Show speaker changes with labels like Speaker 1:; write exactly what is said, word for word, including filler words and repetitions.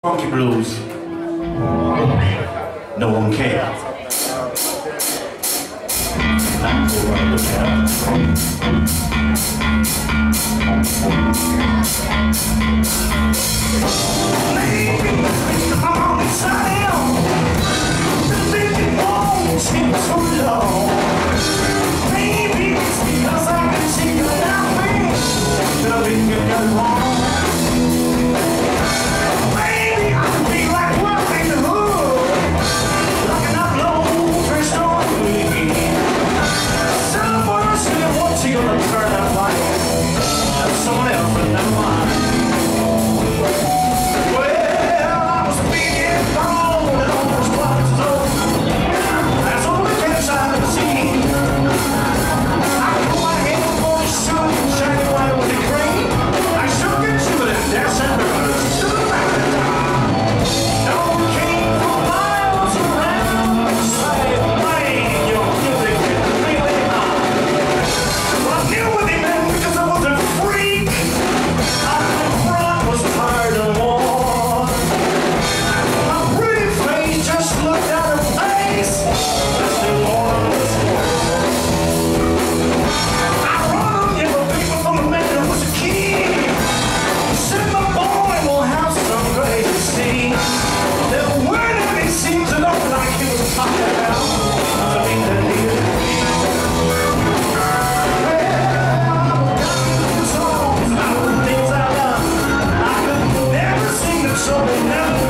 Speaker 1: Funky blues, no one cares. Not for what I look at. Maybe I'm on the side. The baby won't seem too long. Maybe it's because I can see you without me. That I've been getting wrong. Someone else, but never mind. Well, I was being thrown and almost was alone. That's all the catch I could see. I put my hand on his suit and shiny white with the green. I shook into it and danced and rose to the back of the town. No one came for miles around the side of the lane. You're giving it really hard. Well, I knew what they meant because I wasn't free. So they never